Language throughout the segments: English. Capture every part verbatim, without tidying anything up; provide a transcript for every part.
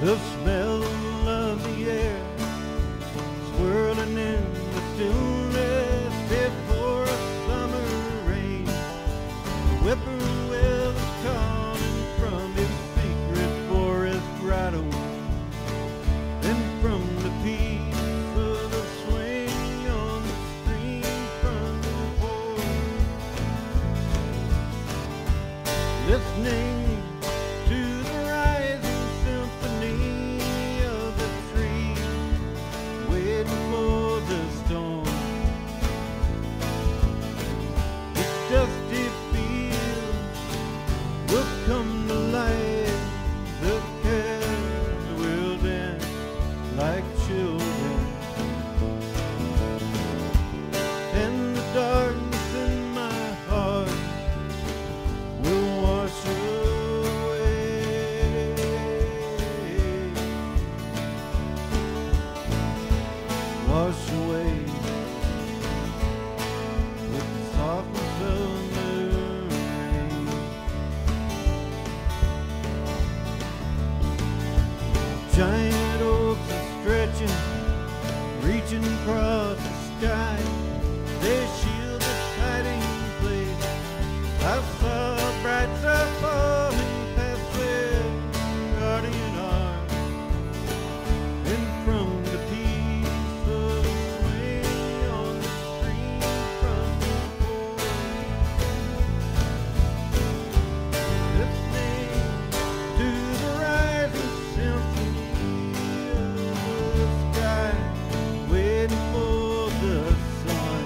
The smell of the air swirling in the stillness before a summer rain. The whippoorwill is calling from his secret forest grotto, and from the peace of the swing on the stream from the port, listening to the rising symphony of the trees, waiting for the storm. The dusty fields will come to life, the cats will dance like children, and the darkness in my heart will wash away, wash away with the softness of the rain. Giant oaks are stretching, reaching across the sky. They shield this hiding place. I saw a bright star falling past their guardian arm, and from the peace of the swing on the stream from the port, listening to the rising symphony of the sky, waiting for the sun.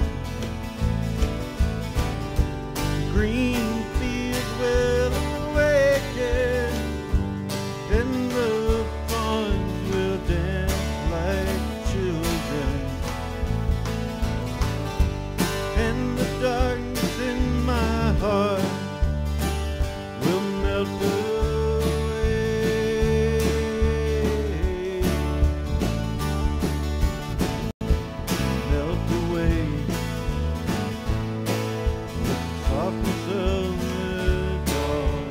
Green fields will awaken, and the fawns will dance like children, and the darkness in my heart will melt away, melt away with the softness of the dawn.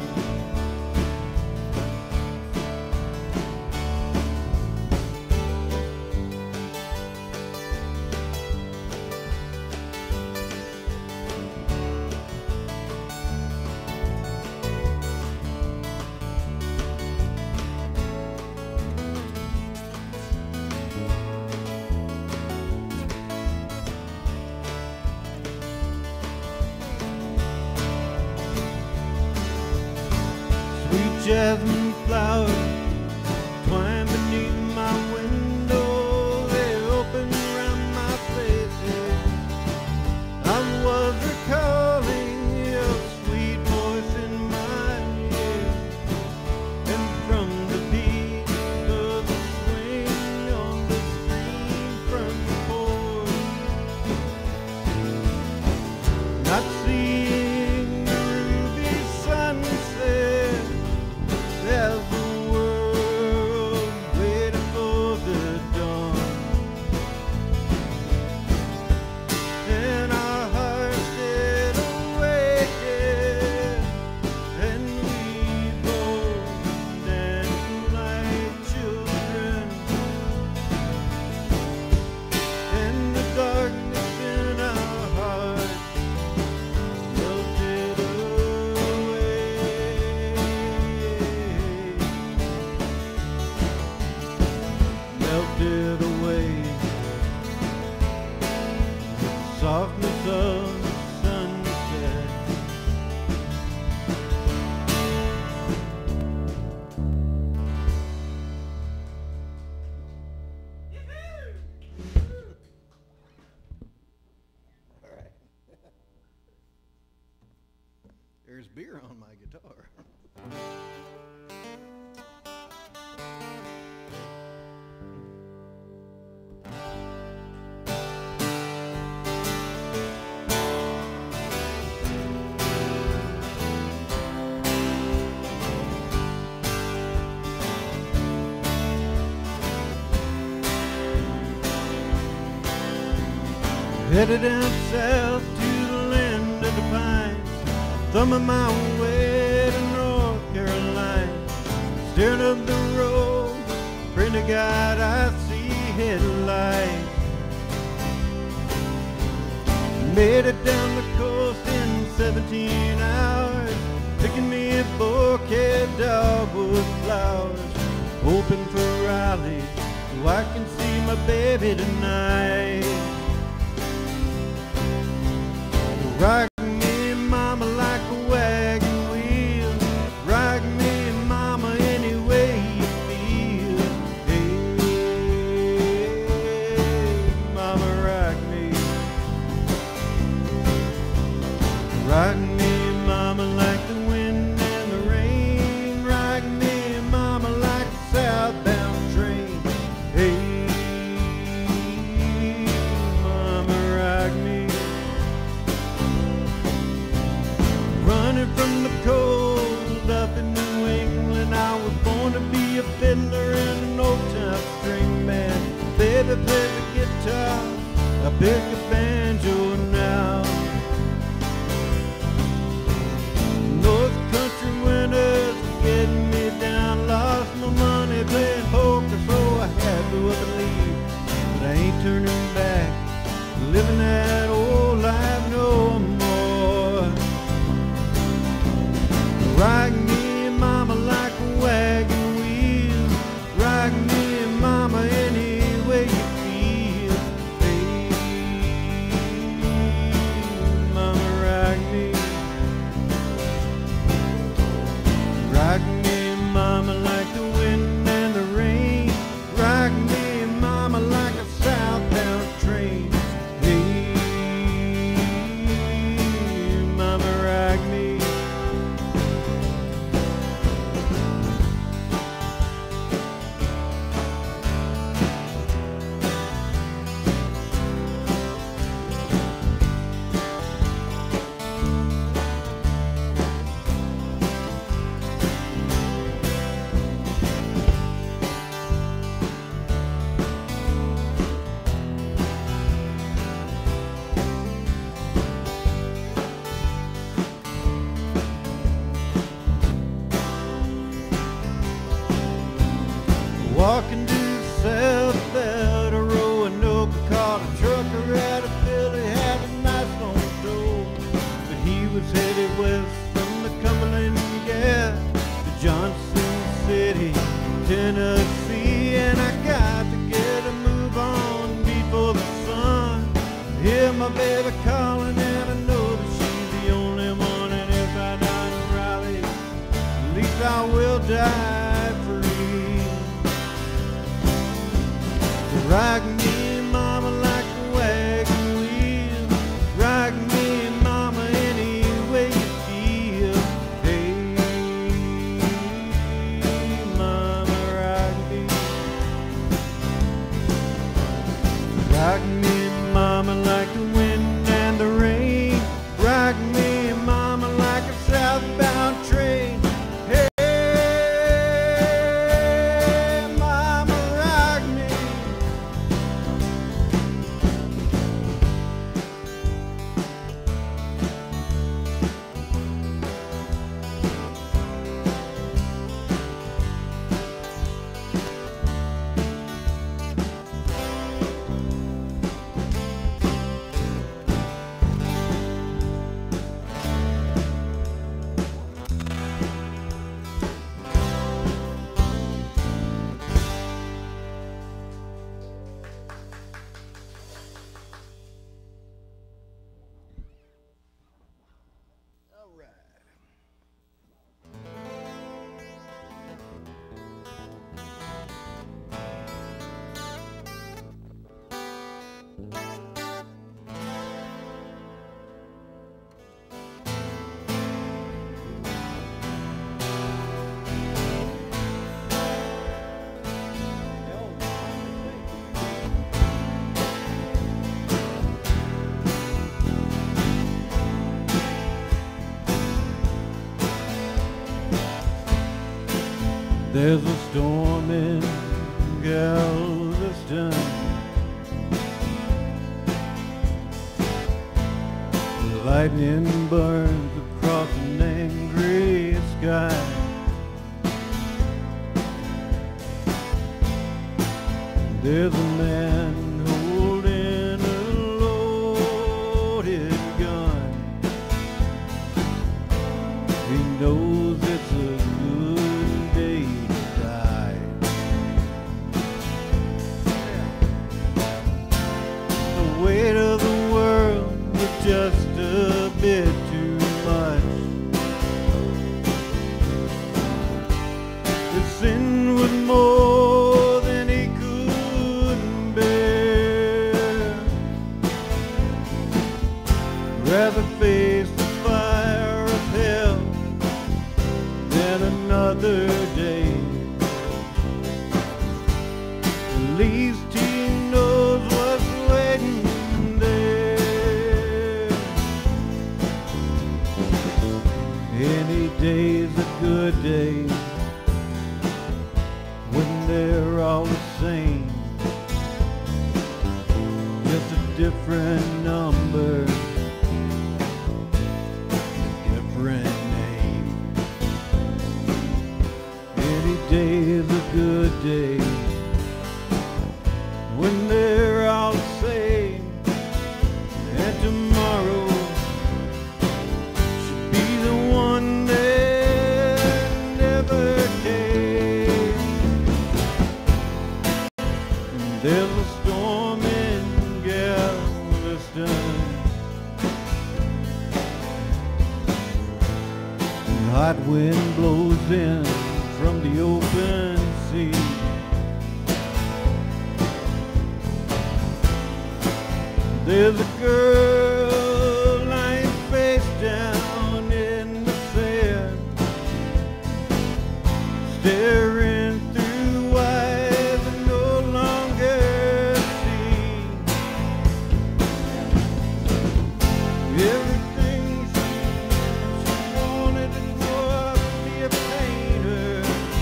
Sweet jasmine flowers twine beneath my window. They open around my faces. I was recalling your sweet voice in my ear, and from the beat of the swing on the stream from the port, not seeing the ruby sunset as the world waited for the dawn, and our hearts did awaken, and we both danced like children, and the darkness in our hearts melted away, melted away with the softness of the sunset. All right. There's beer on my guitar. Headed down south to the land of the pines, thumbing my way to North Carolina, staring up the road window guide I see headlights. Made it down the coast in seventeen hours, picking me a bouquet of dogwood flowers, hoping for Raleigh so I can see my baby tonight. Rock me, mama, like a wagon wheel. Rock me, mama, any way you feel. Hey, mama, rock me. Rock me, mama, like the wind and the rain. Rock me, mama, like a southbound train. Hey, mama, rock me. Running from the cold up in New England, I was born to be a fiddler and an old-time string man. Baby played the guitar, I pick a banjo now. North country winters were getting me down. Lost my money playing poker, so I had to up and leave. But I ain't turning back, living that old life no more. Rock me, mama, like a wagon wheel. Rock me, mama, any way you feel. Hey, mama, rock me. Rock me, mama, like the wind and the rain. Rock me, mama, like a southbound train. Hey, mama, rock me. Walking due south about a Roanoke, I caught a trucker out of Philly, had a nice long dough. But he was headed west from the Cumberland Gap to Johnson City, Tennessee. And I got to get a move on before the sun. I hear my baby calling and I know that she's the only one. And if I die in Raleigh, at least I will die free. Rock me, mama, like a wagon wheel. Rock me, mama, any way you feel. Hey, mama, rock me. Rock me, mama, like the wind and the rain. Rock me, mama, like a southbound train. Hey, there's a storm in Galveston. The lightning burns across an angry sky. There's a man holding a loaded gun. He knows it's a good day to die. The weight of the world was just a bit too much. His sin was more than he could bear. Rather face the fire of hell than another day. At least he knows what's waiting there. Any day's a good day when they're all the same. Just a different number, different name. Any day is a good day when they're all the same. And tomorrow should be the one that never came. There's a storm in Galveston. Hot wind blows in from the open sea. There's a girl lying face down in the sand, staring through eyes that no longer see. Everything she, she wanted was to be a painter,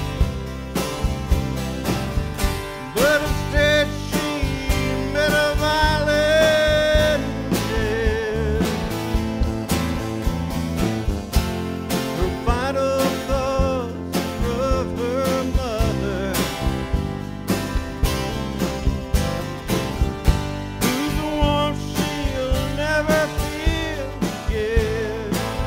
but instead she met a violin dead. Her vital thoughts of her mother, who's the one she'll never feel again.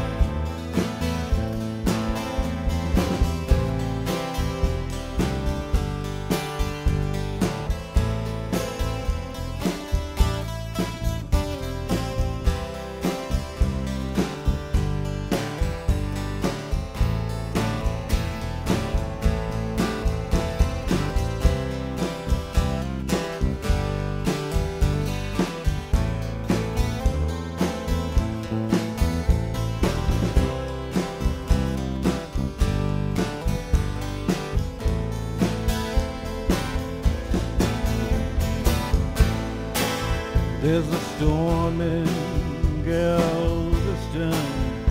There's a storm in Galveston.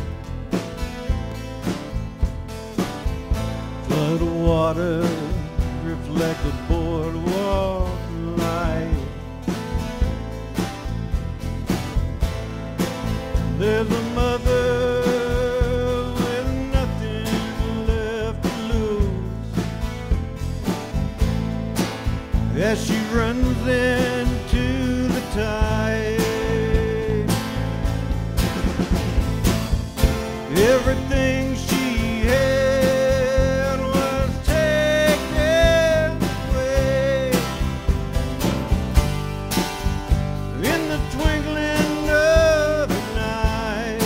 Flood of water reflect the boardwalk light. There's a mother with nothing left to lose as she runs into the tide. Everything she had was taken away in the twinkling of an eye.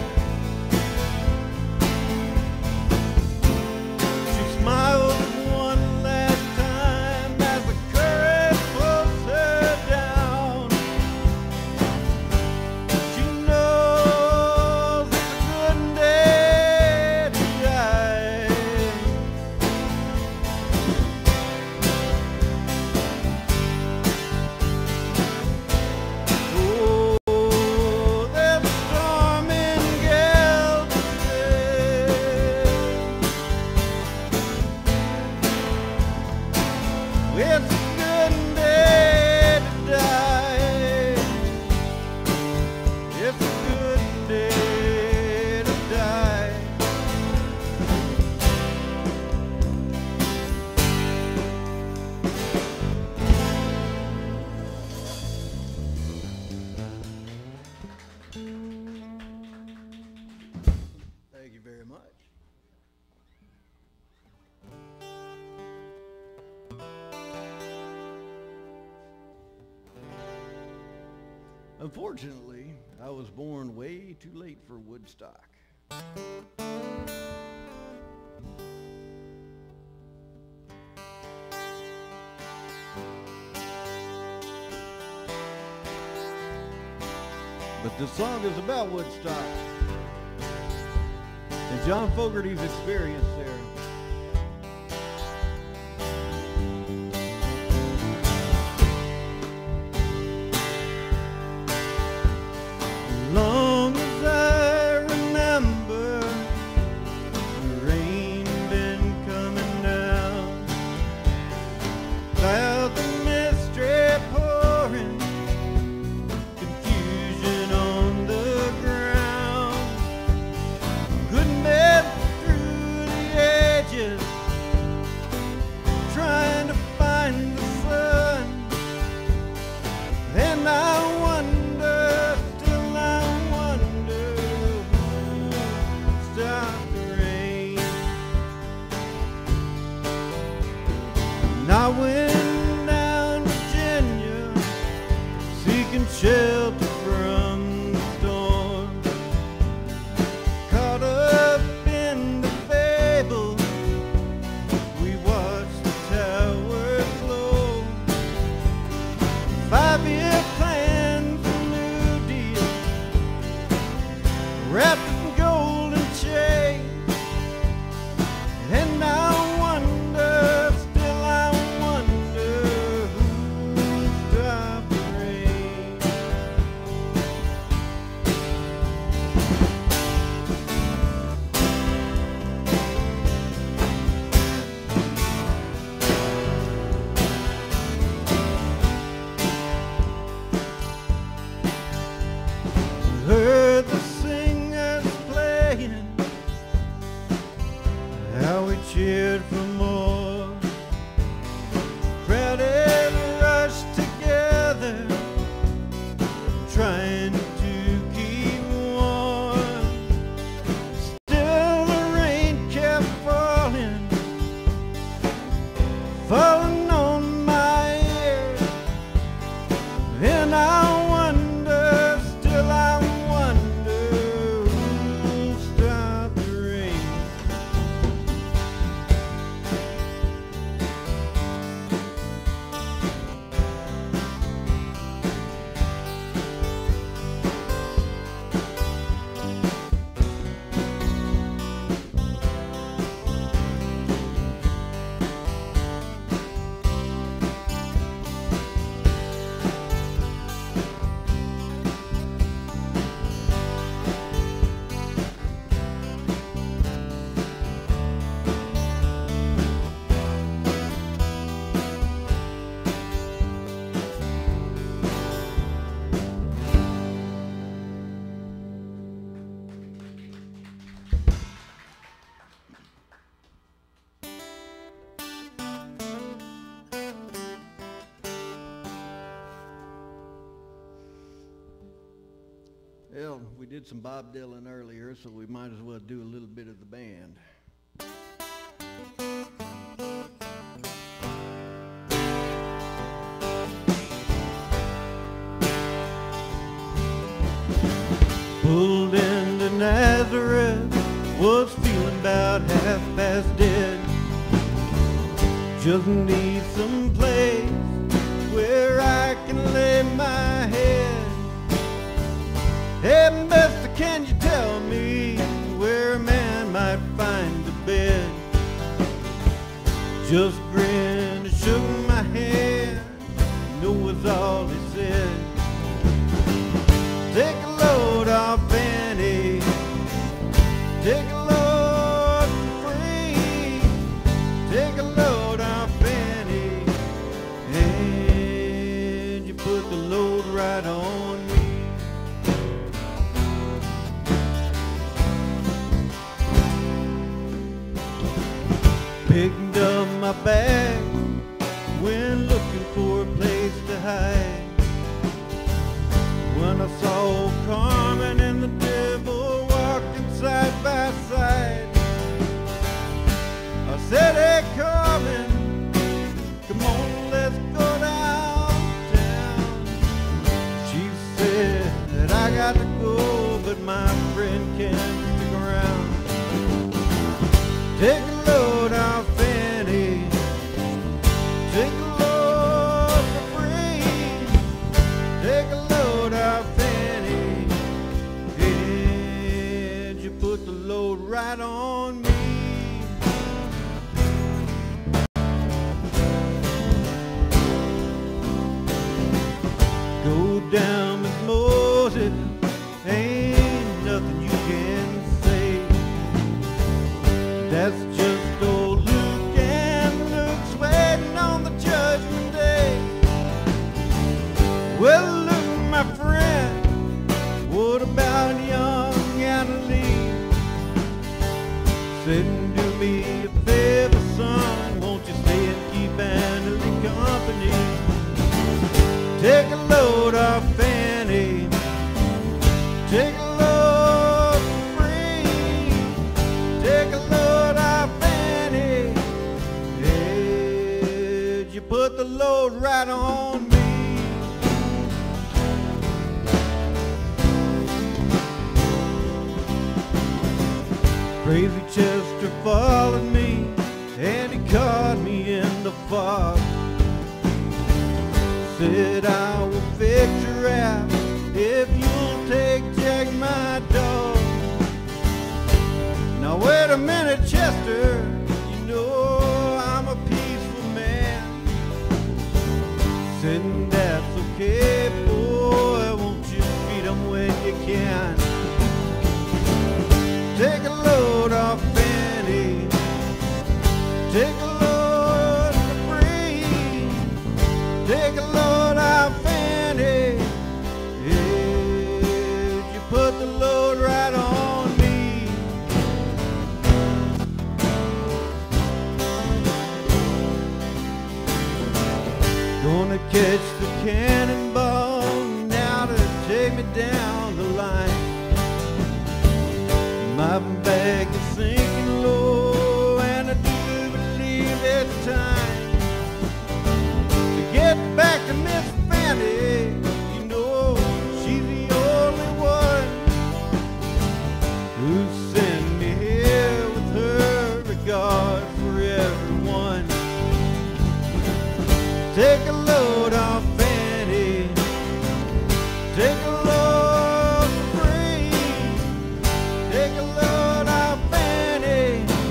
She smiled one last time as the current pulls her down. She knows it's a good day to die. Oh, there's a storm in Galveston. It's a good day to die. It's a good day to die. Unfortunately, I was born way too late for Woodstock. But this song is about Woodstock and John Fogerty's experience there. Long as I remember, the rain been coming down, clouds and mystery pouring, confusion on the ground, couldn't get through the edges, trying to find the sun, and I wonder, I went down to Virginia, seeking shelter from the storm, caught up in the fable, we watched the towers flow, five-year plans and New Deal, wrapped in golden chains, and I heard the singers playing, how we cheered for more, crowded rushed together, trying to keep warm, still the rain kept falling, falling on my ear, and I wonder, still I Well, we did some Bob Dylan earlier, so we might as well do a little bit of the band. Pulled into Nazareth, was feeling about half past dead. Just need some place where I can lay my head. Hey, mister, can you tell me where a man might find a bed? Just grinned and shook my head, no was all he said. Take a load off Annie, take a load for free, take a load off Annie, and you put the load right on me. Picked up my bag, went looking for a place to hide. When I saw Carmen and the devil walking side by side, I said, hey Carmen, come on, let's go downtown. She said, Take a load for free. Take a load off Fanny. And you put the load right on me. Go down with Moses. Ain't nothing you can say. That's just old Luke, and Luke's waiting on the judgment day. Well, look, my friend, what about young Anna Lee? Said, do me a favor, son, won't you stay and keep Anna Lee company? Take a load off Fanny. Take a load for free. Take a load off Fanny. Hey, you put the load right on me. Crazy Chester followed me, and he caught me in the fog. Said, I will fix your ass if you'll take Jack, my dog. Now wait a minute, Chester, you know I'm a peaceful man. Said, that's okay, boy, won't you feed them when you can? Take a load off Fanny. Take a load for free. Take a load off Fanny. Yeah, you put the load right on me. Gonna catch the cannonball now to take me down the line. My bag is sinking low, and I do believe it's time to get back to Miss Fanny. You know she's the only one who sent me here with her regard for everyone. Take a load off Fanny. Take a load for free. Take a load off Fanny.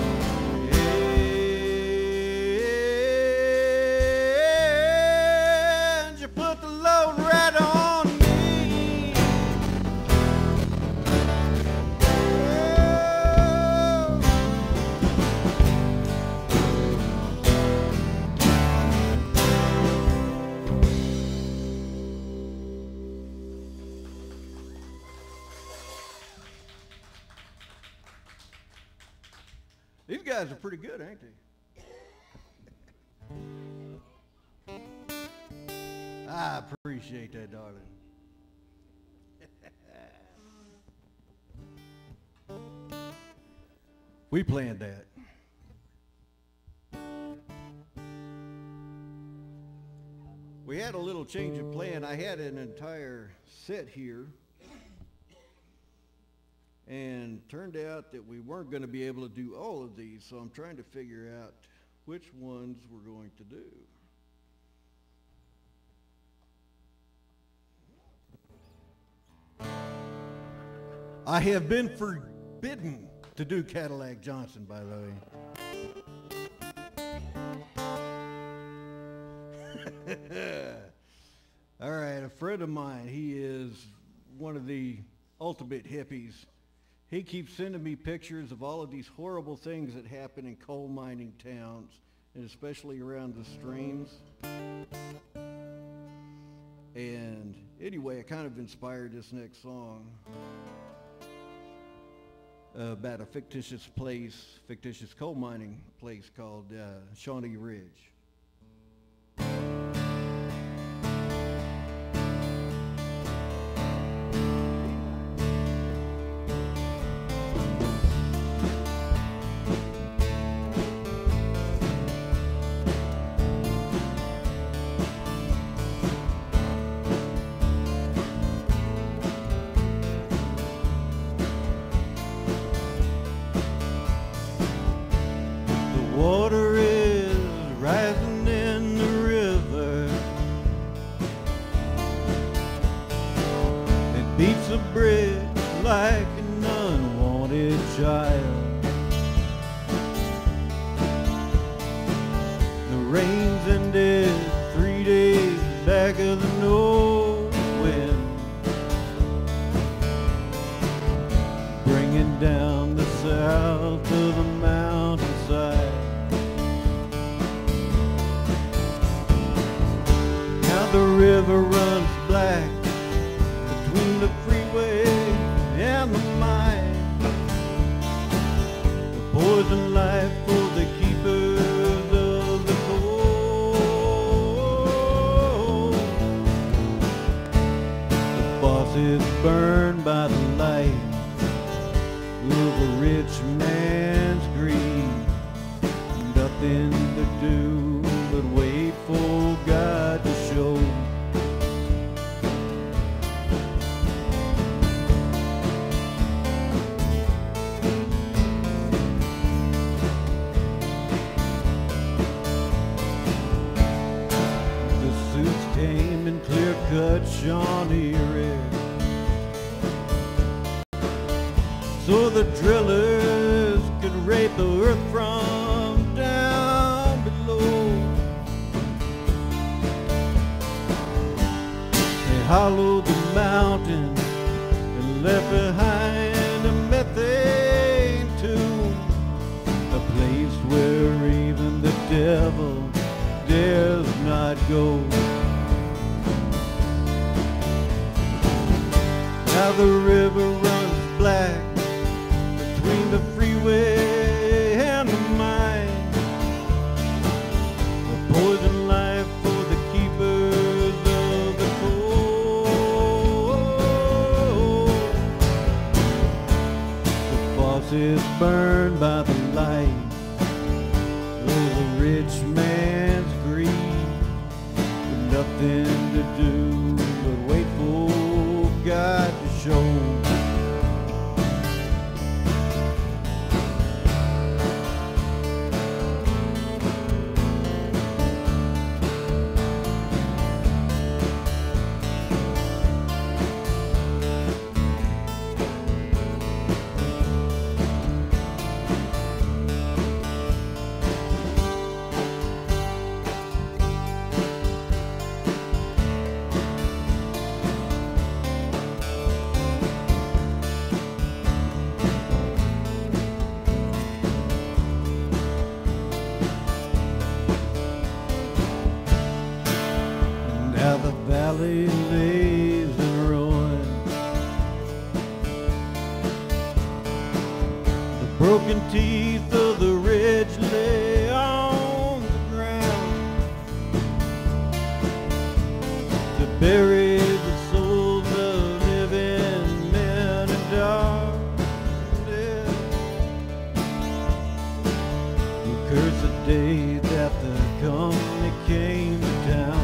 And you put the load right on me. These guys are pretty good, ain't they? I appreciate that, darling. We planned that. We had a little change of plan. I had an entire set here, and turned out that we weren't going to be able to do all of these, so I'm trying to figure out which ones we're going to do. I have been forbidden to do Cadillac Johnson, by the way. All right, a friend of mine, he is one of the ultimate hippies. He keeps sending me pictures of all of these horrible things that happen in coal mining towns, and especially around the streams. And anyway, it kind of inspired this next song uh, about a fictitious place, fictitious coal mining place called uh, Shawnee Ridge. Water is rising like an unwanted child. The rains ended three days back of the north wind, bringing down the south of the mountainside. Now the river runs black between the freeway and the mine. The poison life for the keepers of the cold. The faucets burned by the light of a rich man's greed. Nothing to do but wait for God to show. The suits came in clear-cut Shawnee red, so the drillers could rape the earth from down below. They hollowed the mountain and left behind a methane tomb, a place where even the devil dares not go. Now the river runs black between the freeway and the mine. A poison life for the keepers of the cold. The faucets burned by the light of a rich man's greed, with nothing to do but wait for God to show. Now the valley lays in ruin. The broken teeth of the ridge lay on the ground to bury the souls of living men in darkness. You curse the day that the company came to town.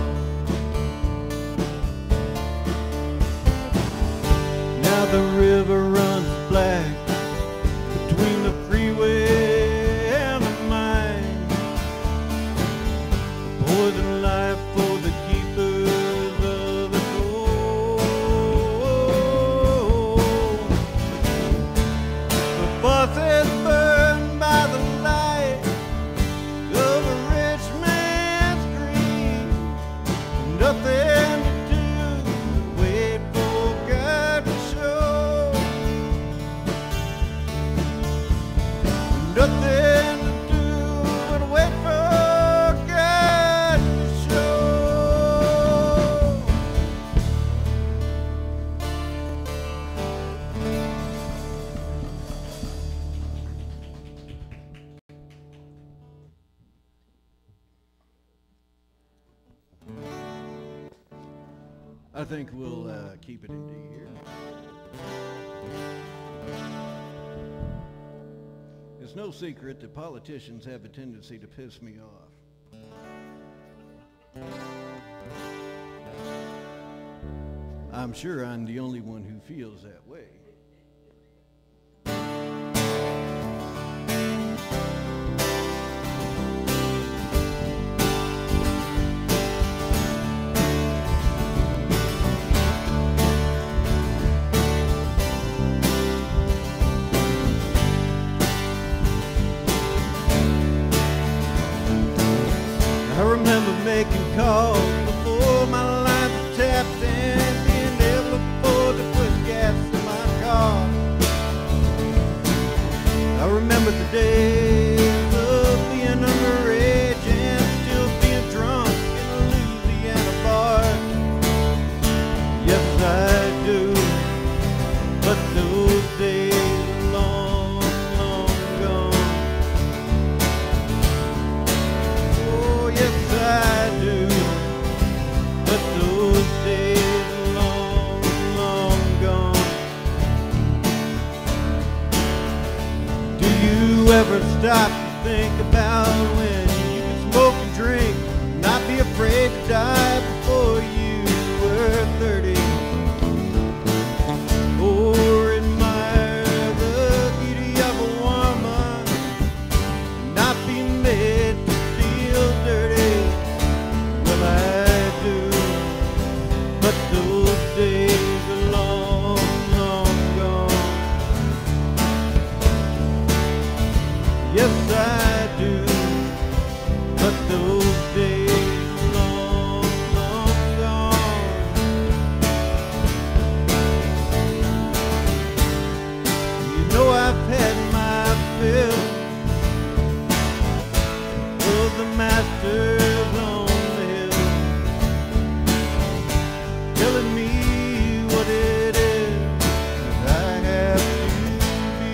Now the river runs black between the freeway and the mine. A poison life for the keepers of the cold. The faucets burned by the light of a rich man's greed. Nothing to do but wait for God to show. Nothing to do but wait for God to show. I think we'll uh, keep it in D here. It's no secret that politicians have a tendency to piss me off. I'm sure I'm the only one who feels that way. call before my lines were tapped and being able to afford to put gas in my car. I remember the days of being underage and still being drunk in a Louisiana bar. Yes, I do, but those days are long, long gone. Oh, yes, I do, but those days are long, long gone. Do you ever stop to think about when you could smoke and drink, not be afraid to die before you were thirty? Or admire the beauty of a woman, not be made to feel dirty? Well, I do, but those days are long, long gone. Yes, I do, but those days are long, long gone. You know I've had my fill of the masters on the hill, telling me what it is that I have to be.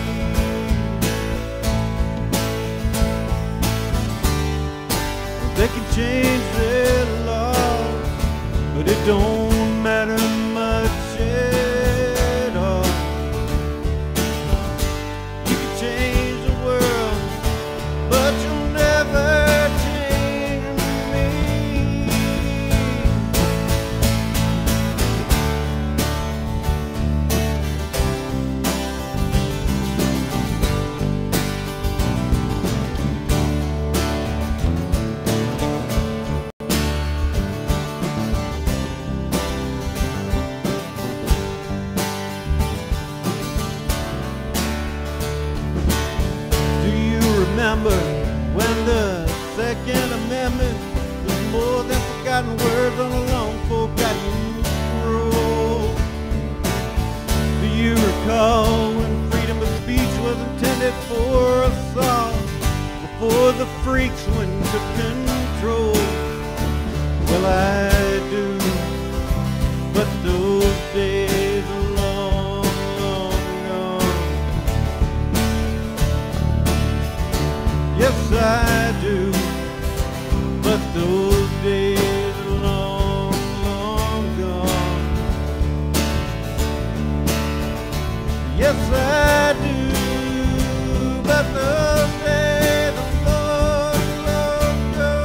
They can change their laws, but it don't matter much at all. You can change the world, but you'll never change me. Do you remember when the Second Amendment was more than forgotten words on a long forgotten scroll? Do you recall when freedom of speech was intended for us all, before the freaks went to control? Well, I do, but those days are long, long gone. Yes, I do, but those days are long, long gone. Yes, I do, but those days are long, long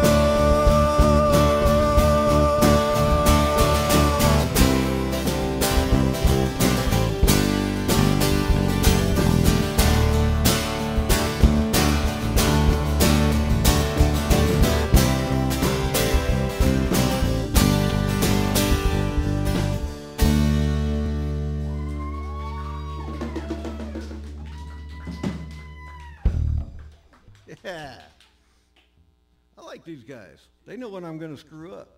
Yeah. I like these guys. They know when I'm going to screw up.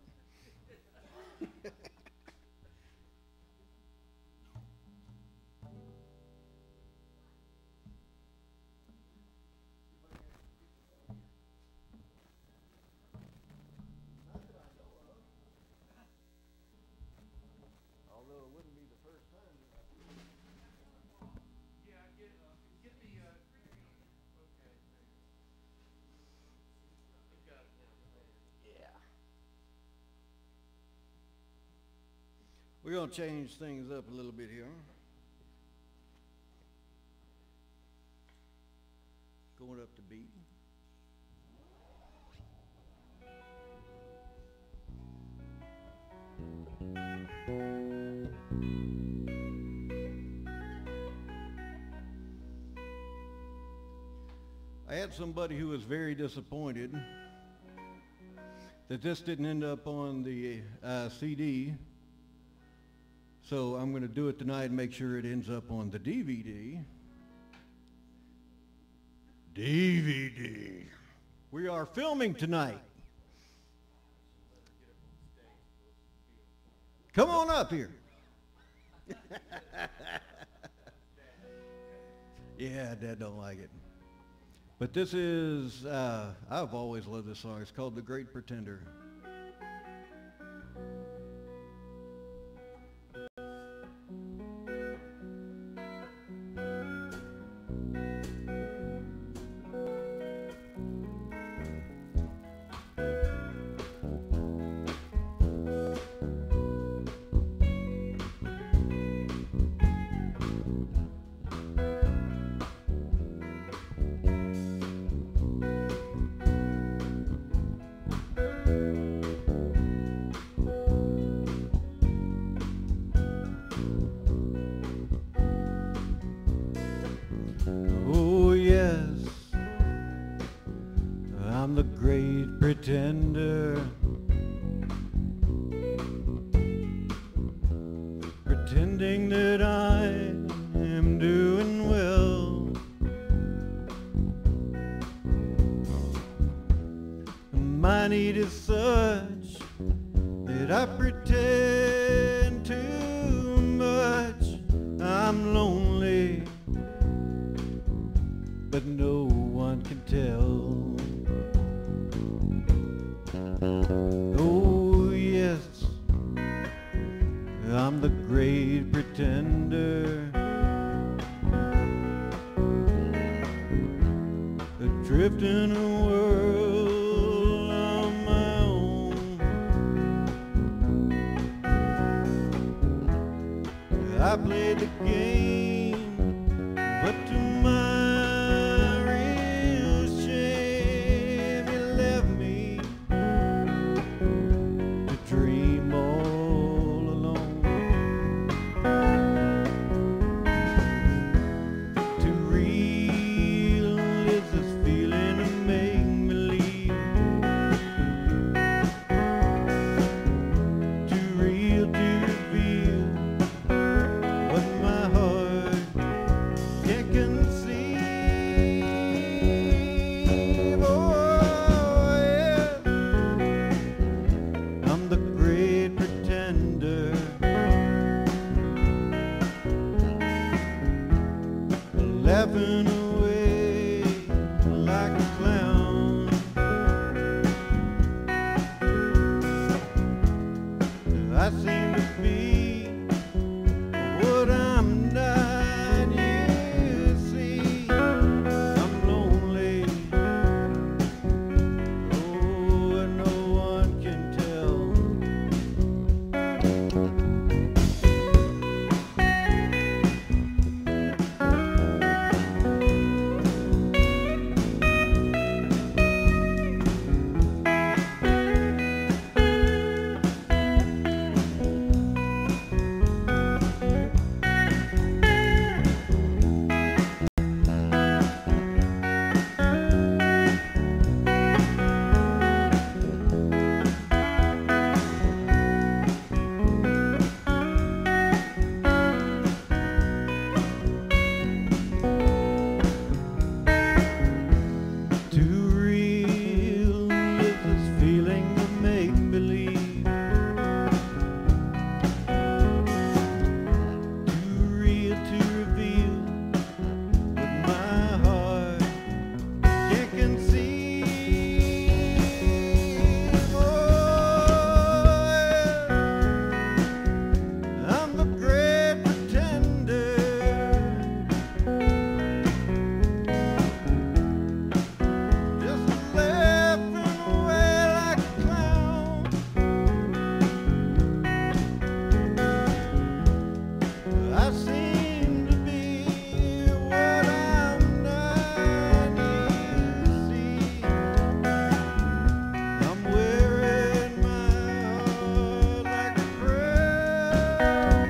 Although it wouldn't be the first time. Yeah, get, uh, get the, uh, okay. Got it now. Yeah. We're going to change things up a little bit here. Going up to beat. I had somebody who was very disappointed that this didn't end up on the uh, C D. So I'm going to do it tonight and make sure it ends up on the D V D. D V D. We are filming tonight. Come on up here. Yeah, Dad don't like it. But this is, uh, I've always loved this song. It's called The Great Pretender. I'm the great pretender, pretending that I am doing well. My need is such that I pretend too much. I'm lonely, but no one can tell. Oh yes, I'm the great pretender, adrift in a world on my own. I played the game, but to my real shame, you left me to dream all alone. Too real is this feeling of make-believe. Too real to reveal what my heart can't conceive. Oh yeah, I'm the great pretender, laughing away like a clown. I seem to be what I'm not, you see. I'm lonely, oh, and no one can tell. Too real is this feeling of make-believe. Too real to reveal what my heart can't conceive. Oh, I'm the great pretender, just laughing away like a clown. I seem to be what I'm not, you see. I'm wearing my heart like a crown,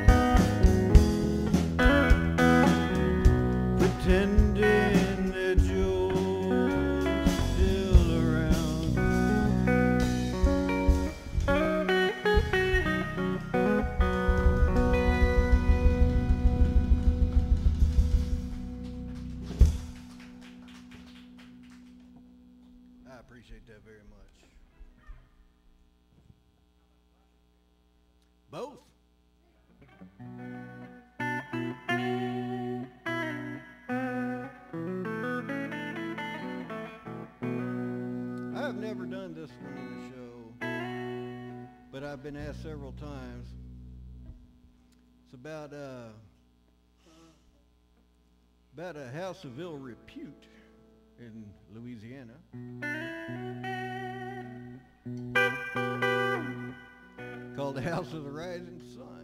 pretending that you're still around. I appreciate that very much. Both. never done this one in the show, but I've been asked several times. It's about uh, about a house of ill repute in Louisiana. Called the House of the Rising Sun.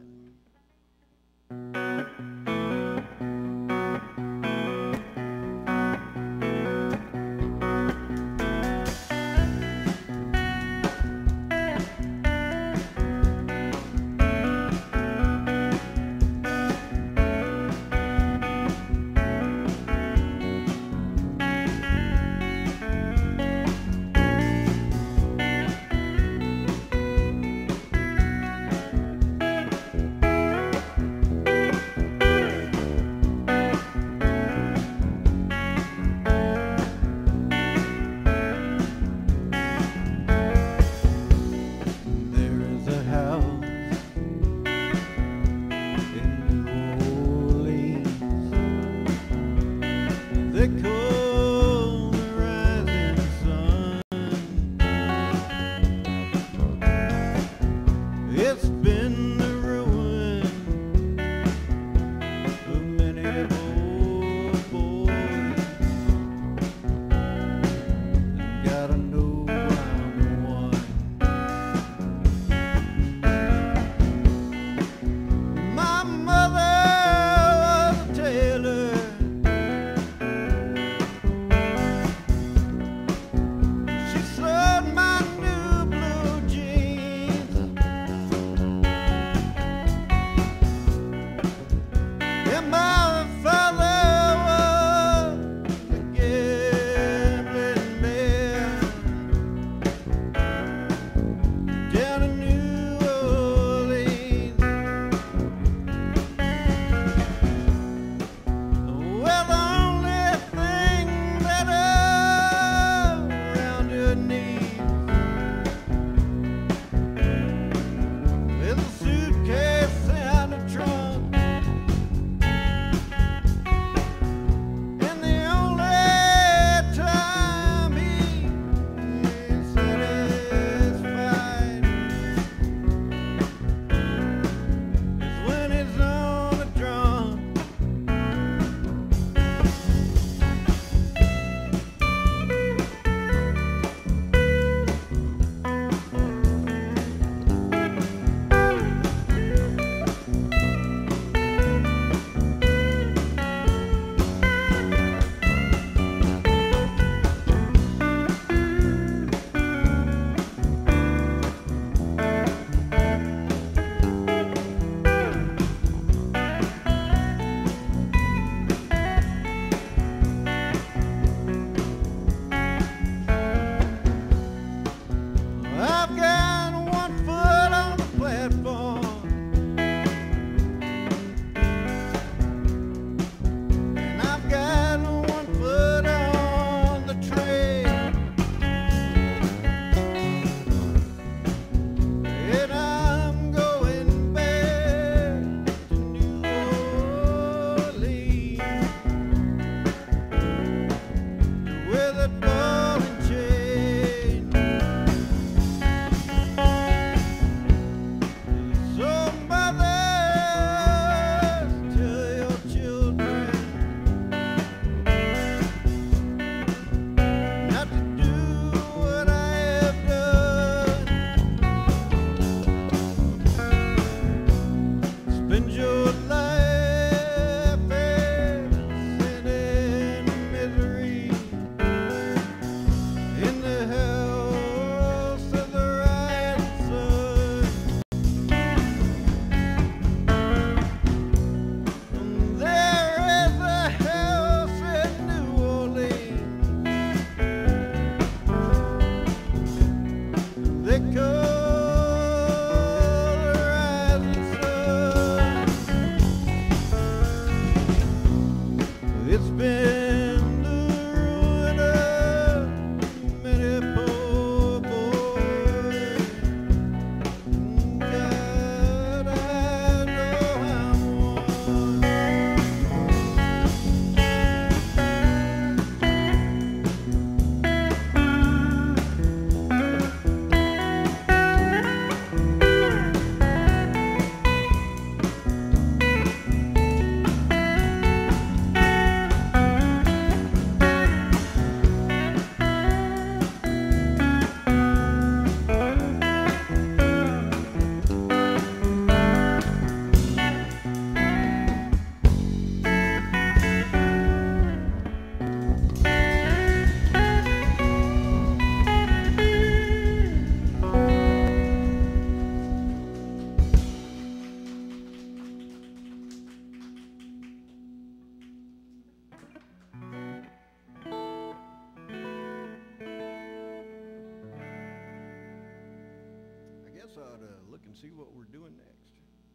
guess I ought to look and see what we're doing next.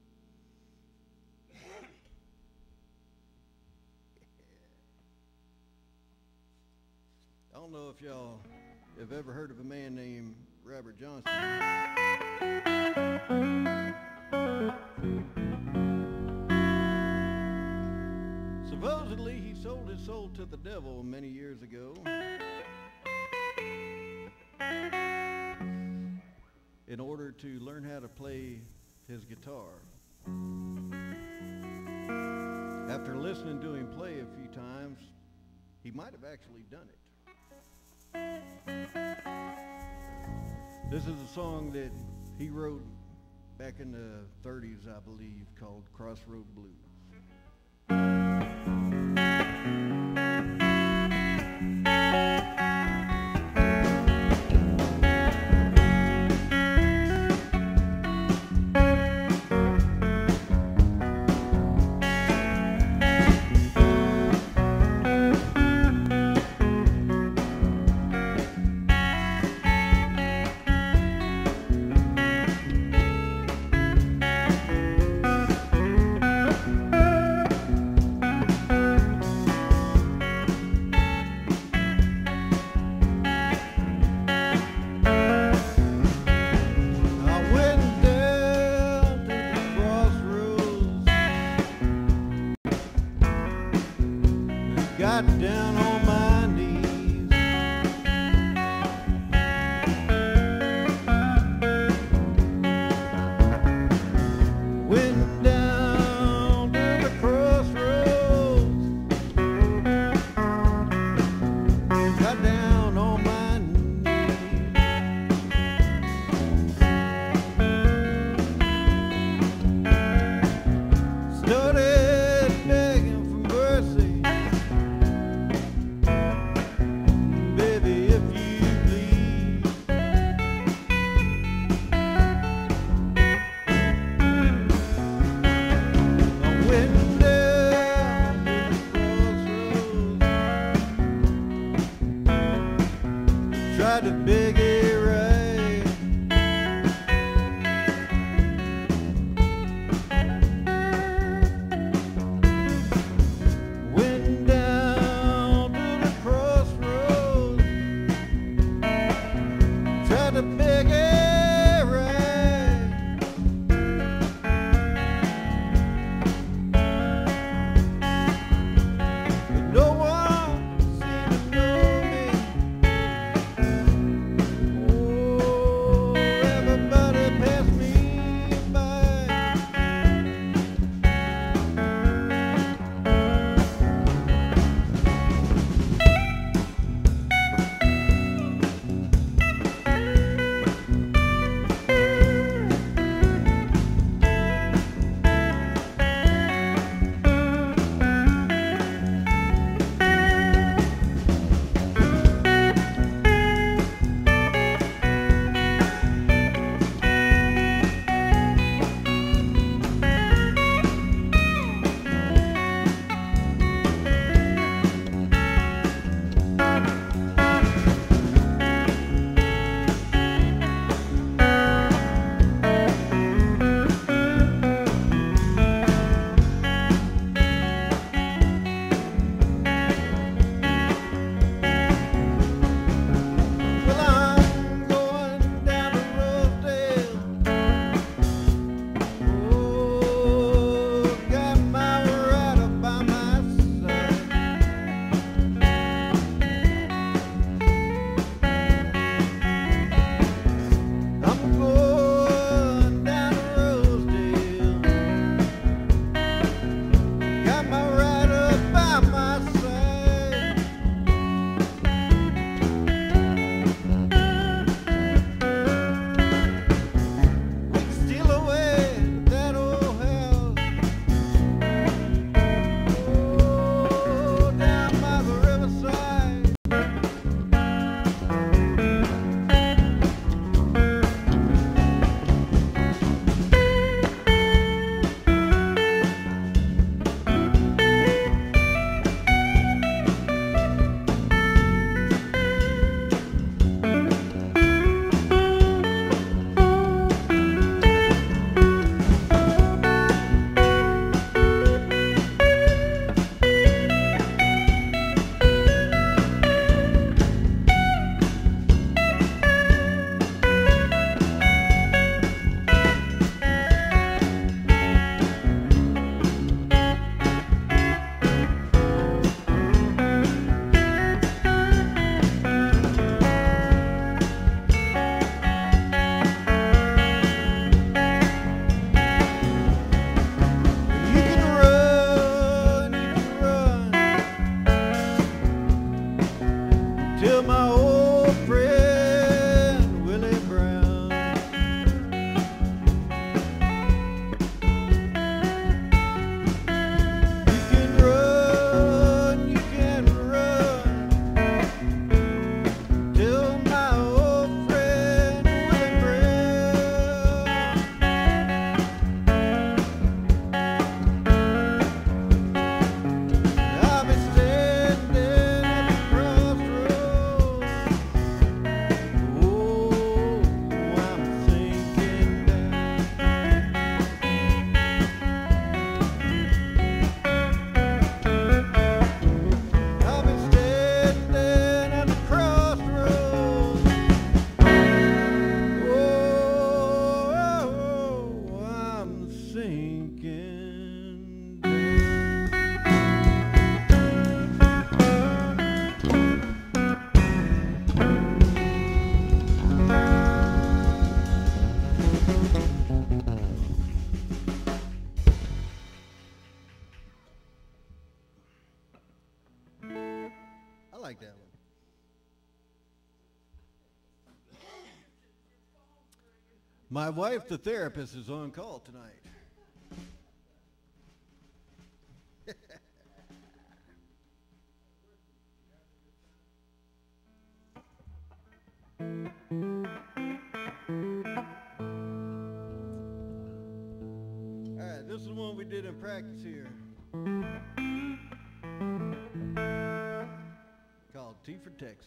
I don't know if y'all have ever heard of a man named Robert Johnson. Supposedly, he sold his soul to the devil many years ago in order to learn how to play his guitar. After listening to him play a few times, he might have actually done it. This is a song that he wrote back in the thirties, I believe, called Crossroad Blues. Got down on my knees, went down to the crossroads, got down on my knees, started begging for mercy. like that one. My wife, the therapist, is on call tonight. All right, this is the one we did in practice here. Called T for Texas.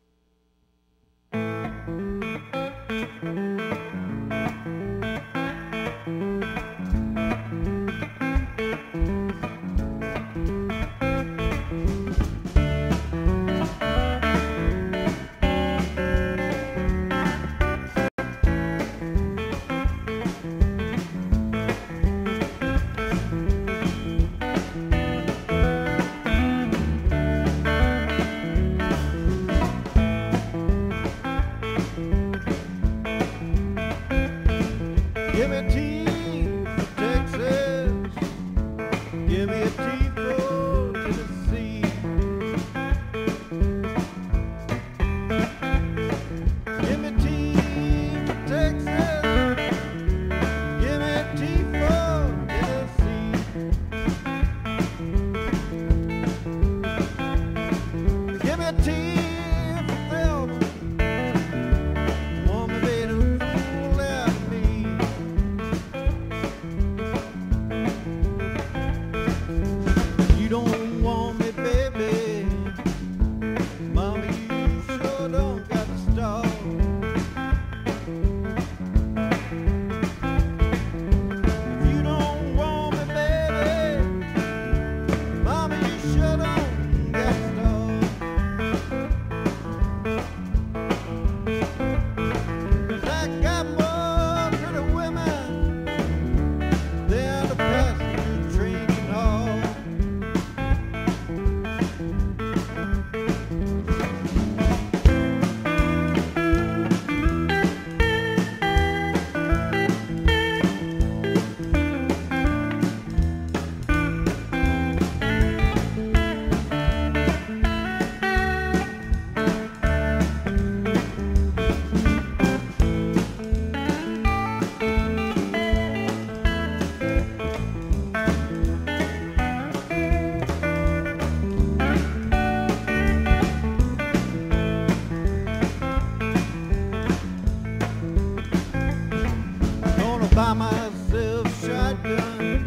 Buy myself a shotgun,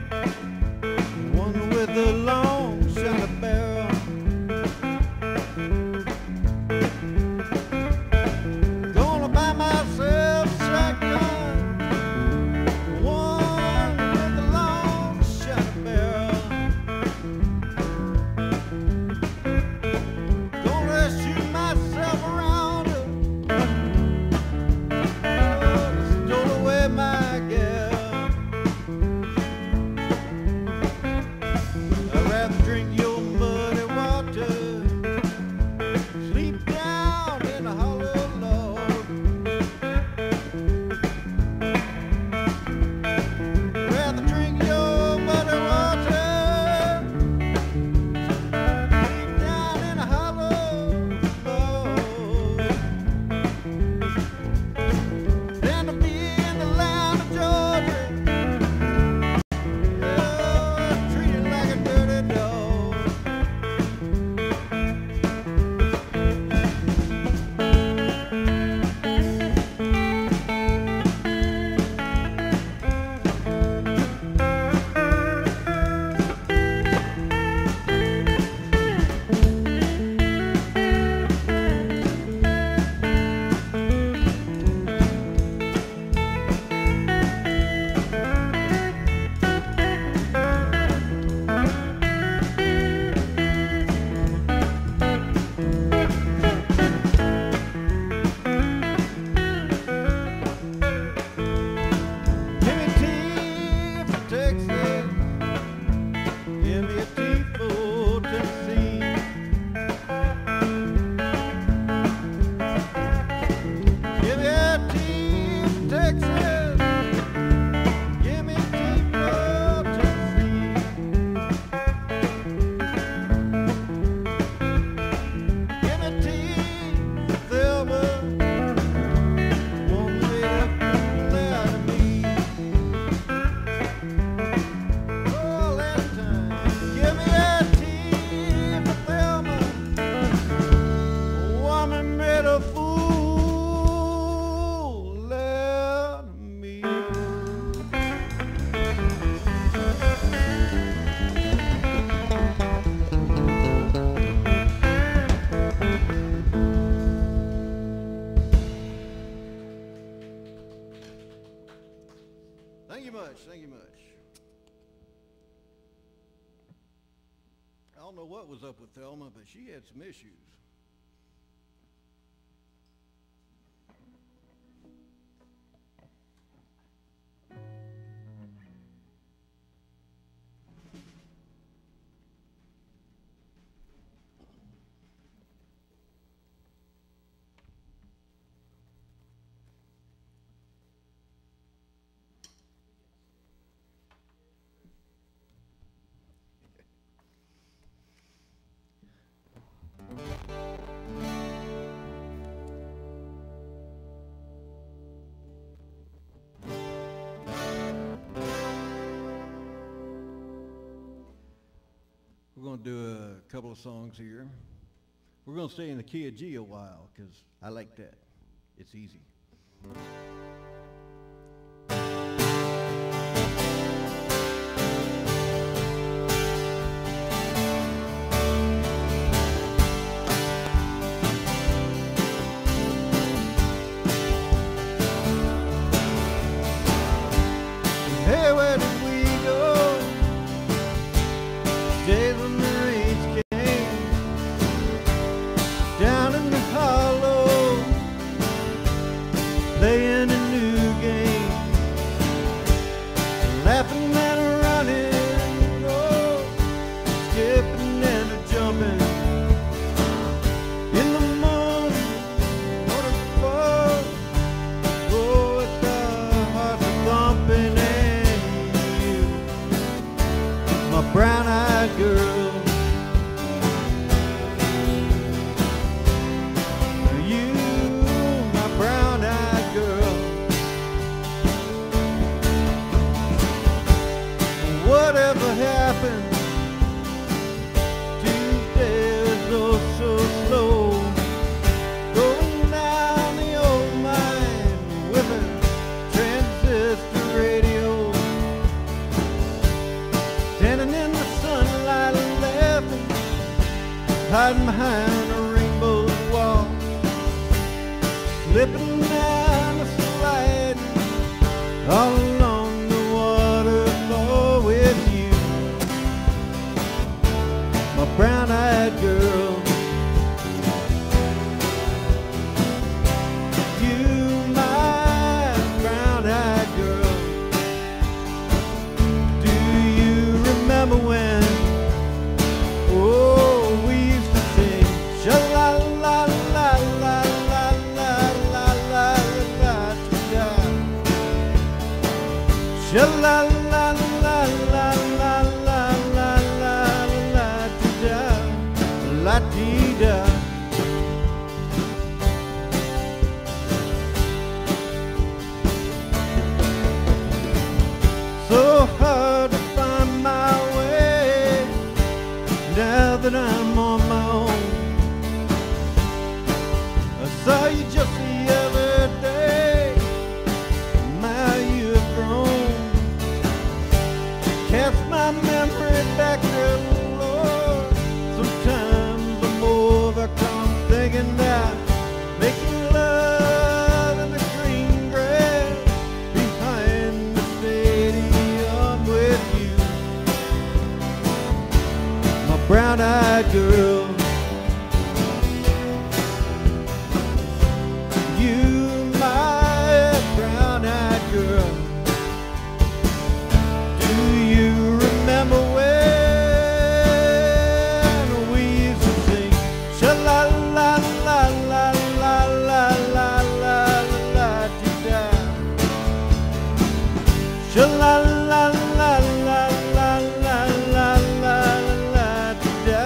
one with a long shot barrel. Gonna buy myself a shotgun, one with a long shot barrel. Gonna shoot myself around her. Oh, stole away my girl. Thank you much, thank you much. I don't know what was up with Thelma, but she had some issues. We're going to do a couple of songs here. We're going to stay in the key of G a while because I like that. It's easy. Hey, where did we go? Days when the rains came down in the hollow, playing a new game, laughing and running, oh, skipping and jumping in the morning, waterfall, oh, with our hearts thumping, and you, my brown-eyed girl. Whatever happened, Tuesday was oh so slow, going down the old mine with a transistor radio, standing in the sunlight laughing, hiding behind a rainbow wall, slipping down the slide, all along the waterfall with you, my brown-eyed girl. You, my brown-eyed girl. Do you remember when, oh, we used to sing sha-la-la-la-la-la-la-la-la-la-la-la-la, la-dee-da. So hard to find my way now that I'm on my own. I saw you just the other day, now you have grown. Cast my memory back there, Lord. Sometimes I'm overcome thinking that making love in the green grass behind the stadium with you, my brown-eyed girl. You, my brown-eyed girl. Do you remember when we used to sing sha-la-la-la-la-la-la-la-la-la-la-dee-da, sha-la-la-la-la-la-la-la-la-la-dee-da,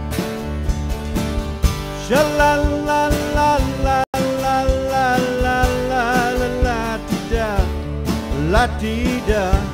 sha-la-la-la-la-la-la-la-la-dee-da, la-dee-da.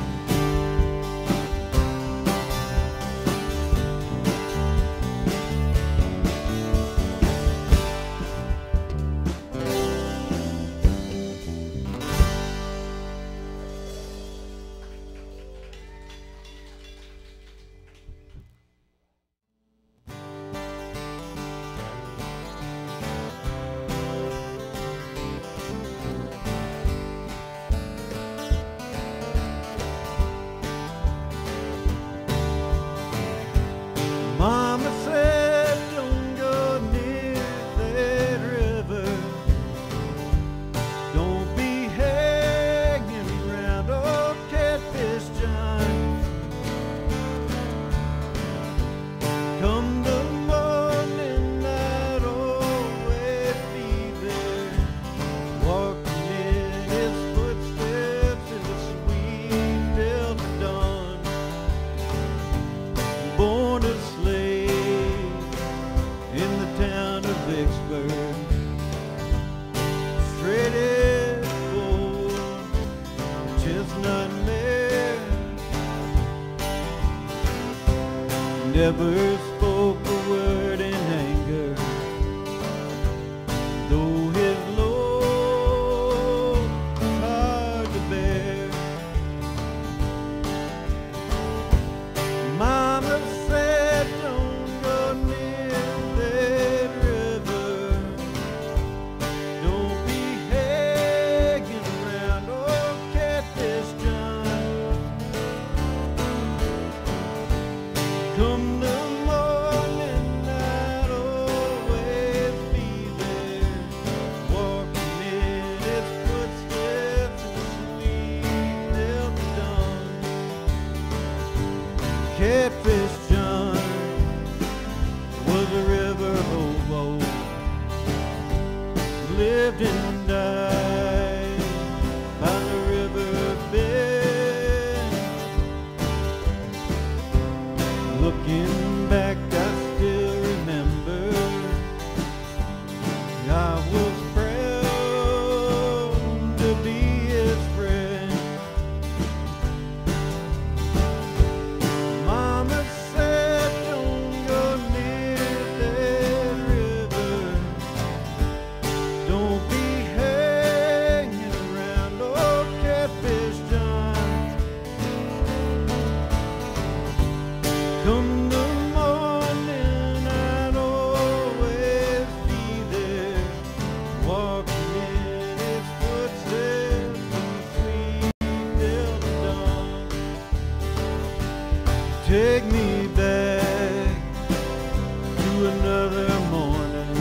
chestnut mare. Never spoke a word in anger, though his load was hard to bear. Mama said, don't go near that river. Don't be hanging around old Catfish John. Come the morning, I'd always be there, walking in his footsteps in sweet Delta dawn. Catfish John was a river hobo, lived and died by the river bed. Looking back, I still remember I was proud to be his friend. Mama said, don't go near that river. Don't be hanging around old Catfish John. Come the morning, I'd always be there, walking in his footsteps in sweet Delta dawn. Take me back to another morning,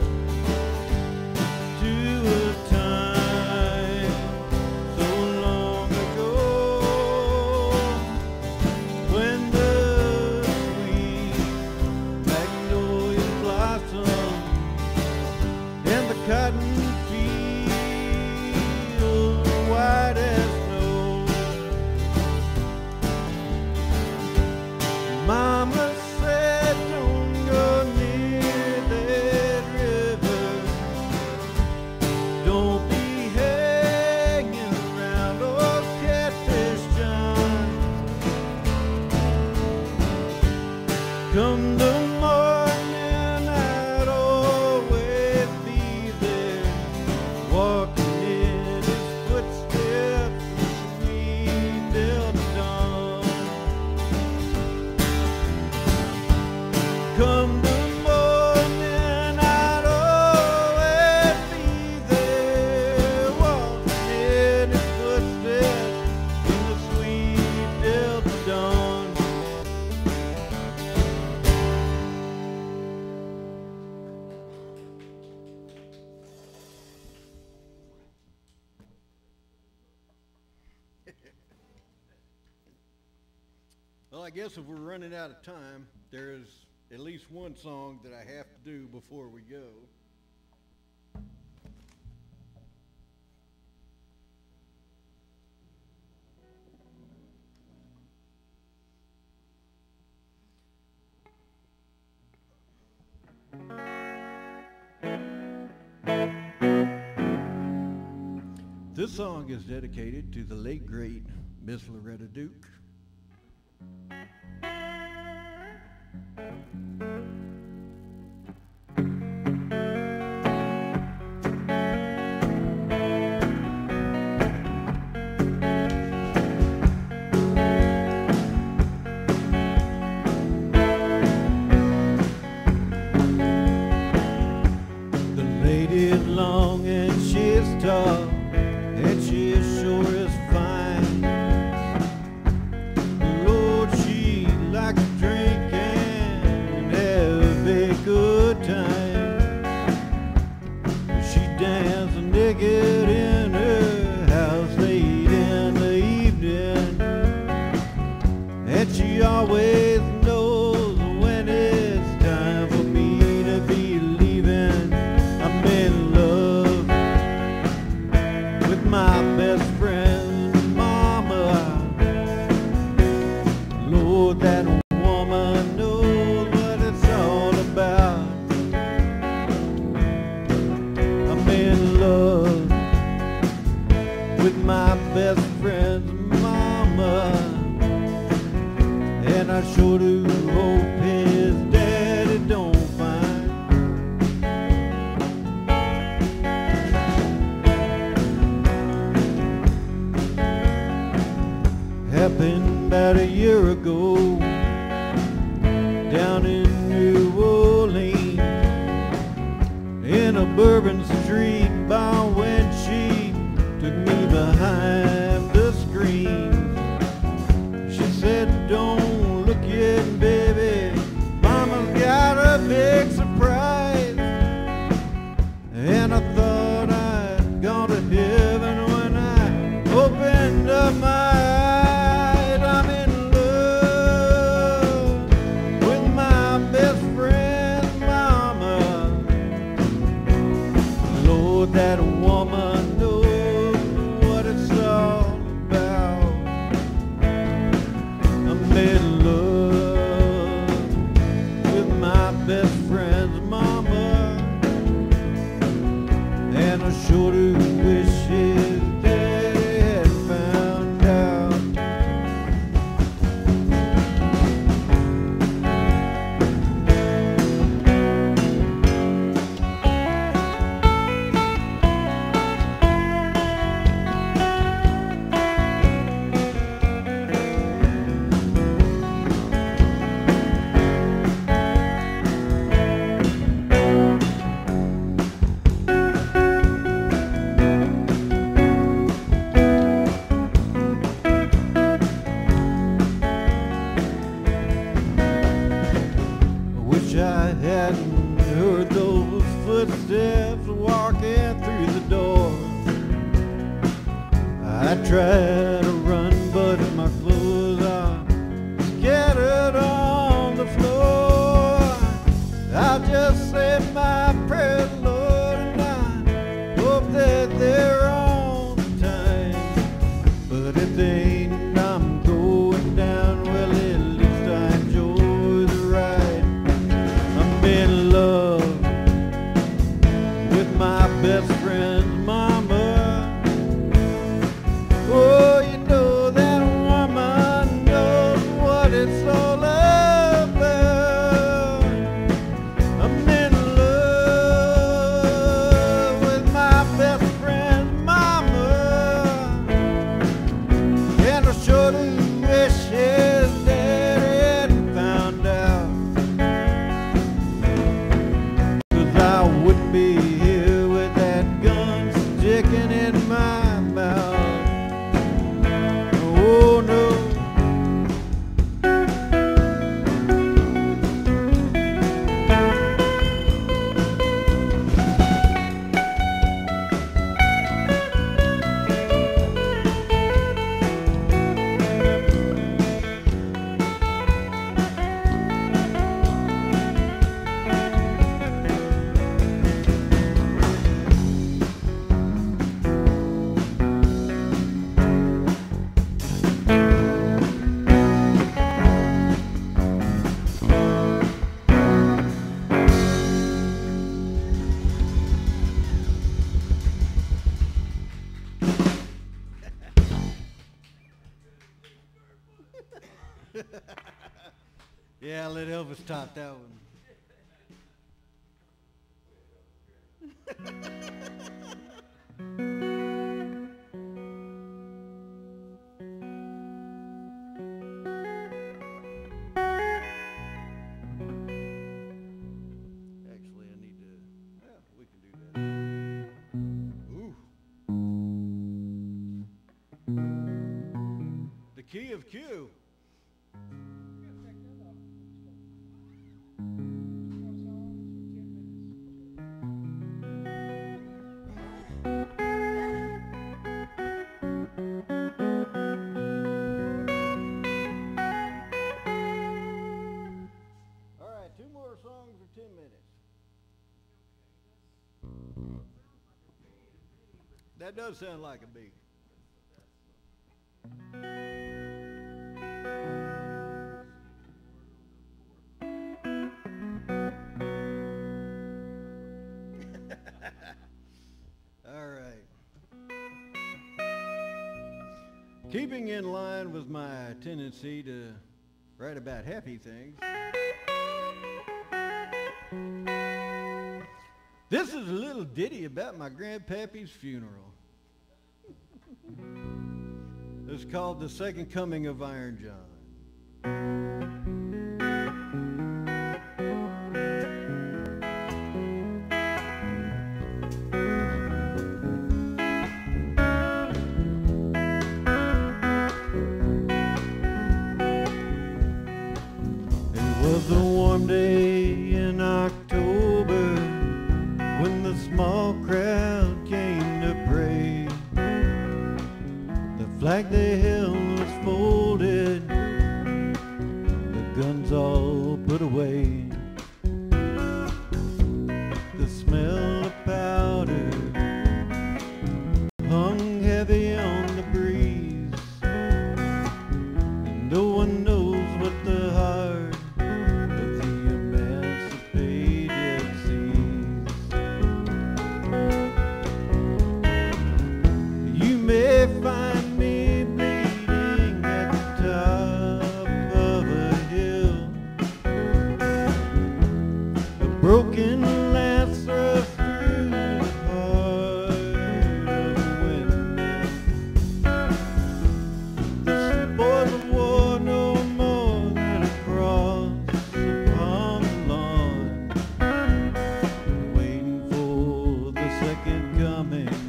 to a time so long ago, when the sweet magnolia blossomed and the cotton fields were white as snow. Mama said, don't go near that river. Don't be hanging around old Catfish John. Come the morning, I'd always be there, walking in his footsteps in sweet Delta dawn. Come the morning, I'd always be there, walking in his footsteps in the sweet Delta dawn. Well, I guess if we're running out of time, there is at least one song that I have to do before we go. This song is dedicated to the late great Miss Loretta Duke. The lady is long and she is tall, and she is sure as fine. Lord, she likes to drink and friend's mama, and I sure do hope his daddy don't find. Happened about a year ago down in New Orleans, in a bourbon street bar, when she took me behind the screen. She said, don't look yet, baby, mama's got a big surprise. And I thought I'd gone to heaven when I opened up my eyes. I'm in love with my best friend's mama. Lord, that woman knows what it's all about. I'm in love with my best friend's mama, and I sure do wish his daddy had found out. I wish I hadn't heard those footsteps walking through the door. I tried to run, but my clothes are scattered on the floor. I'll just say my prayers, Lord, and I hope that they're on time. But if they ain't, I'm going down. Well, at least I enjoy the ride. I'm in love with my best friend's mama. Oh, you know that woman knows what it's all about. I'm in love with my best friend's mama, and I sure do wish his daddy hadn't found out. 'Cause I wouldn't be here with that gun sticking in my mouth. Oh no. Yeah, let Elvis top that one. Actually, I need to, yeah, we can do that. Ooh. The key of Q. All right, two more songs for ten minutes. That does sound like a beat. Keeping in line with my tendency to write about happy things, this is a little ditty about my grandpappy's funeral. It's called The Second Coming of Iron John. Day in October when the small crowd came to pray, the flag they held was folded, the guns all put away. The smell of powder hung heavy on the breeze, and no one knows what the heart find me bleeding at the top of a hill, a broken lance thrust through the heart of a windmill. The spoils of war no more than a cross upon the lawn, waiting for the second coming of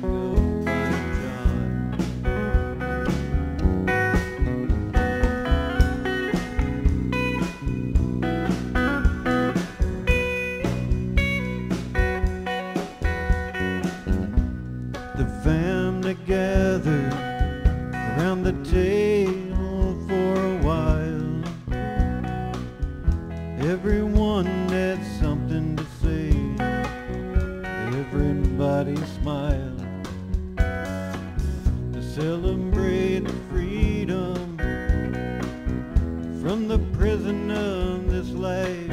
gathered around the table for a while. Everyone had something to say, everybody smiled to celebrate the freedom from the prison of this life,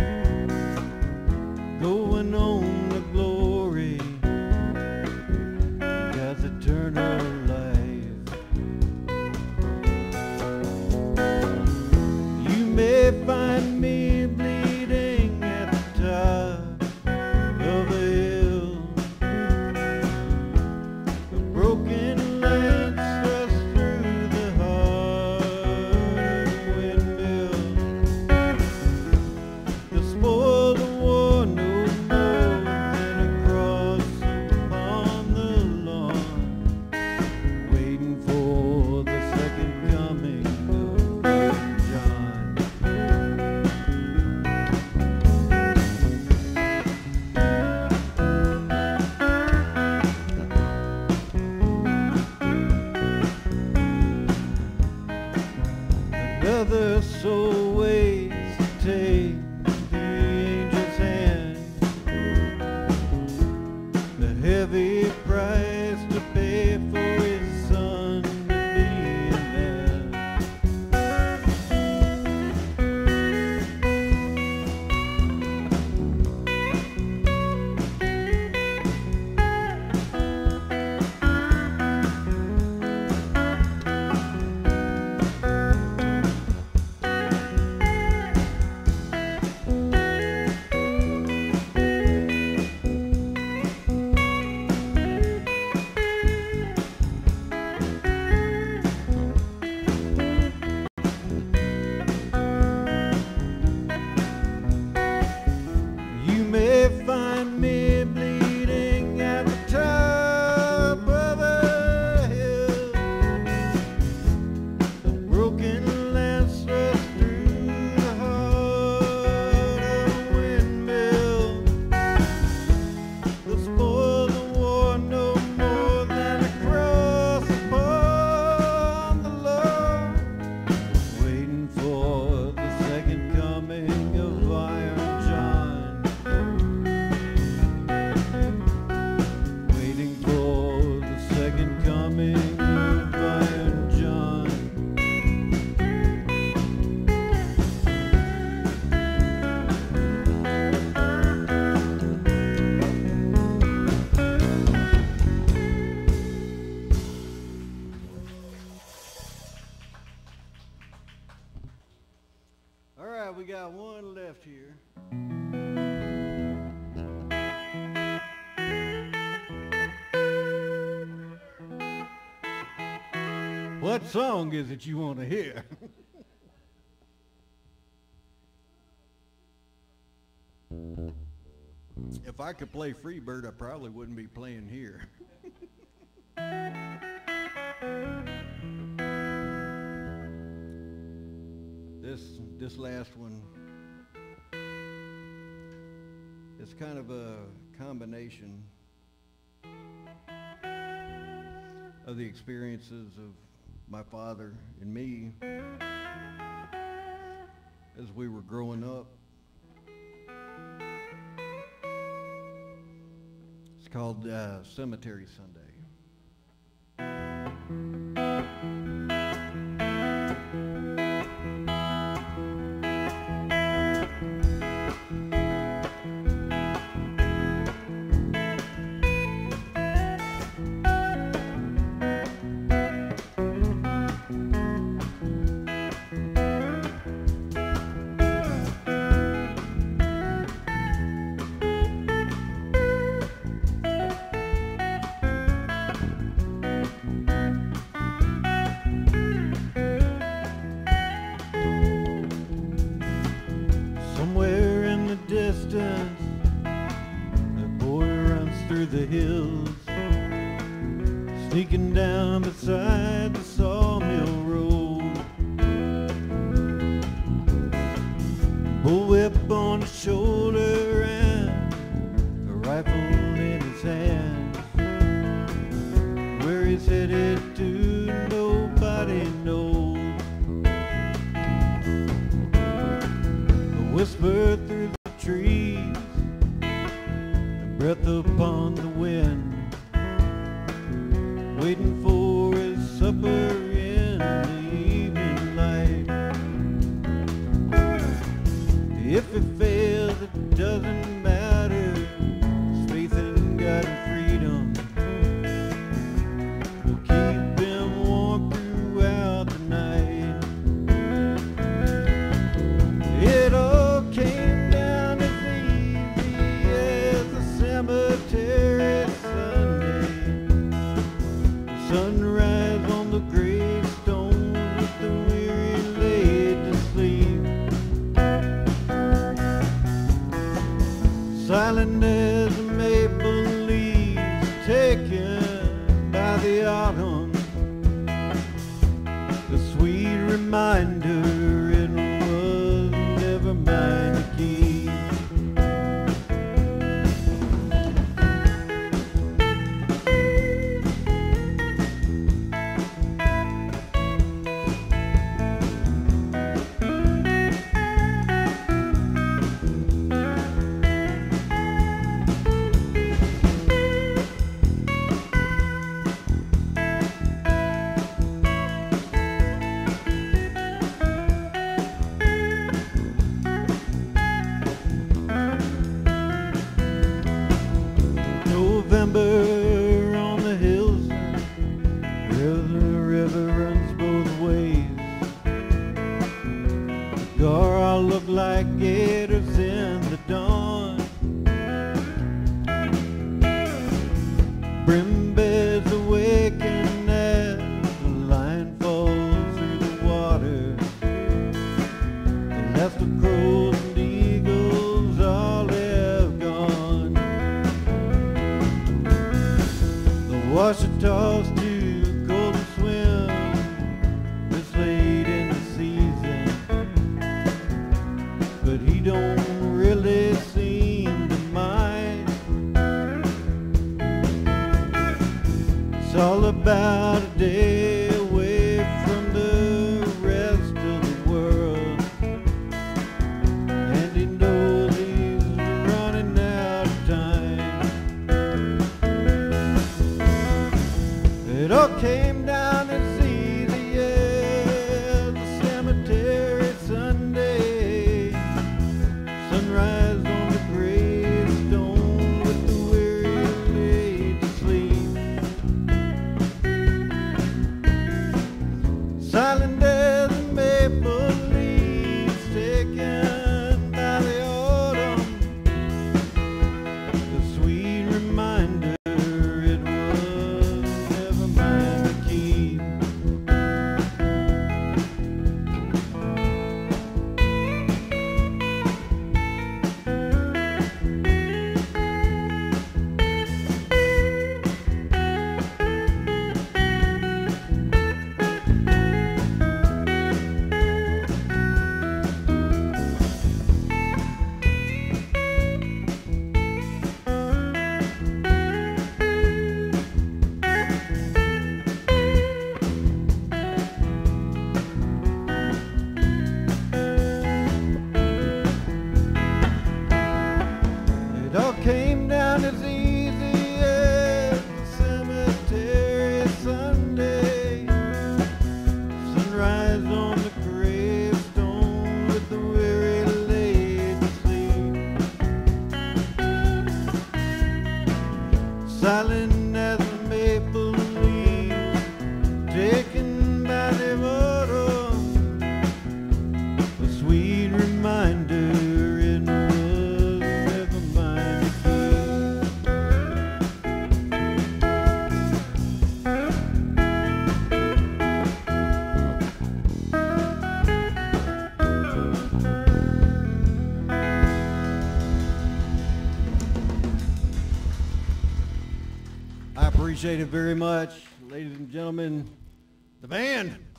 going on the glory, God's eternal life. You may find me bleeding at the top of a hill, a broken lance thrust through the hard windmill. The spoils of war no more than a cross upon the lawn, waiting for the second coming of John. Another soul waits to take the angel's hand, the heavy price to pay for his son to be a man. right, we got one left here. What song is it you want to hear? If I could play Freebird, I probably wouldn't be playing here. This this last one, it's kind of a combination of the experiences of my father and me as we were growing up. It's called uh, Cemetery Sunday. Sneaking down beside the sawmill road, bullwhip on his shoulder and a rifle in his hand. Where he's headed to, nobody knows. A whisper through the trees, a breath upon the wind, waiting for his supper in the evening light. If it fails, it doesn't matter. His faith in God and freedom will keep him warm throughout the night. It all came down as easy as a cemetery Sunday. Sunrise on the gravestones with the weary laid to sleep. Silent as the maple leaves taken by the autumn, the sweet reminder it was never mine to keep. November on the hillside, where the river runs both ways. The gar look like gators in the dawn. Brim bears awaken as the line falls through the water. The last of crows and eagles all have gone. Washita's too cold to swim this late in the season, but he don't really seem to mind. Appreciate it very much. Ladies and gentlemen, the band.